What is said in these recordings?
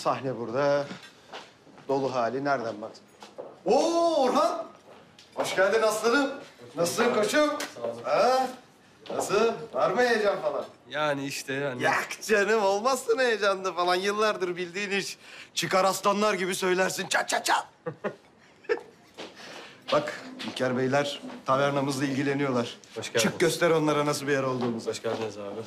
Sahne burada. Dolu hali nereden baktın? Oo Orhan! Hoş geldin aslanım. Nasılsın koçum? Sağ olun. Ha? Nasıl? Var mı heyecan falan? Yani işte yani. Yak canım, olmazsın heyecanlı falan. Yıllardır bildiğin iş. Çıkar aslanlar gibi söylersin. Çat çat çat. Bak İlker Beyler tavernamızla ilgileniyorlar. Hoş geldiniz. Çık göster onlara nasıl bir yer olduğumuzu. Hoş geldiniz abi.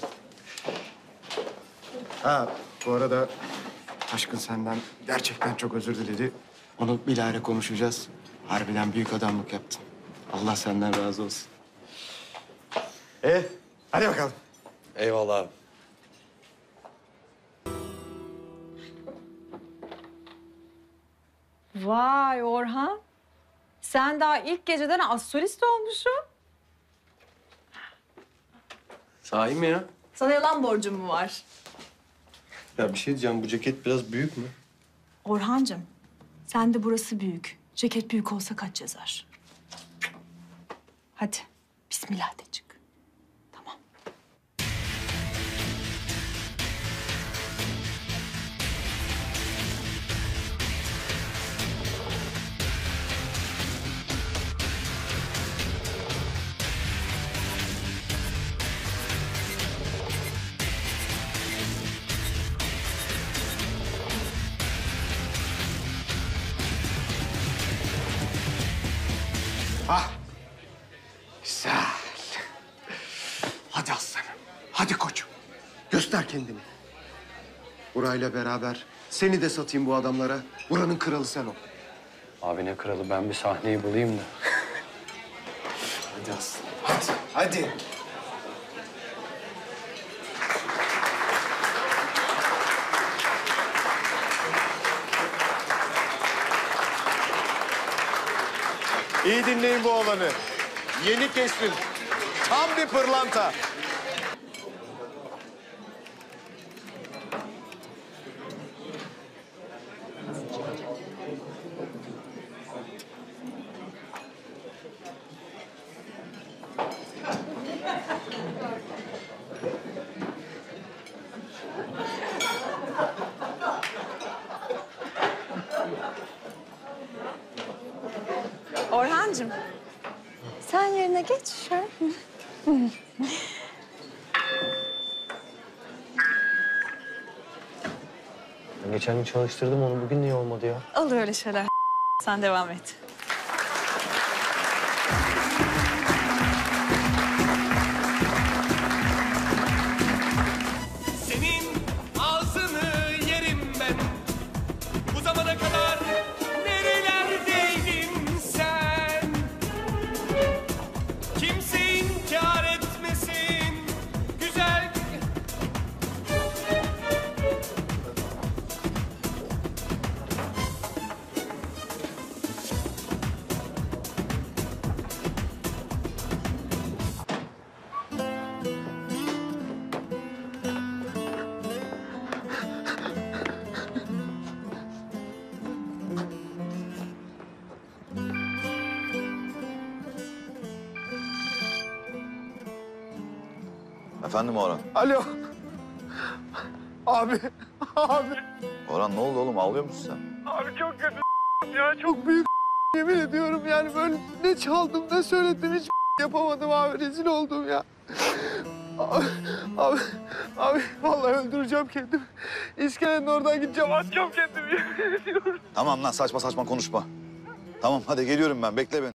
Ha bu arada Taşkın senden gerçekten çok özür diledi. Onu bilahare konuşacağız. Harbiden büyük adamlık yaptın. Allah senden razı olsun. Hadi bakalım. Eyvallah abi. Vay Orhan. Sen daha ilk geceden astrolist olmuşsun. Sahi mi ya? Sana yalan borcum mu var? Ya bir şey diyeceğim, bu ceket biraz büyük mü? Orhancığım, sen de burası büyük. Ceket büyük olsa kaç yazar? Hadi, bismillah de çık. Tamam. Ah. Güzel. Hadi aslanım. Hadi koçum. Göster kendini. Burayla beraber seni de satayım bu adamlara. Buranın kralı sen ol. Abi ne kralı, ben bir sahneyi bulayım da. Hadi aslanım. Hadi. Hadi. İyi dinleyin bu olanı. Yeni keşfim. Tam bir pırlanta. Orhancığım, sen yerine geç şöyle. Ben geçen gün çalıştırdım onu, bugün niye olmadı ya? Olur öyle şeyler. Sen devam et. Senin ağzını yerim ben. Bu zamana kadar nerelerdeydin sen? Kimse inkar etmesin güzel. Efendim Orhan? Alo. Abi. Abi. Orhan ne oldu oğlum? Ağlıyor musun sen? Abi çok kötü ya. Çok büyük yemin ediyorum yani böyle ne çaldım ne söyledim hiç yapamadım abi. Rezil oldum ya. Abi vallahi öldüreceğim kendimi. İskelenin oradan gideceğim. Atacağım kendimi. Tamam lan saçma saçma konuşma. Tamam hadi geliyorum ben. Bekle beni.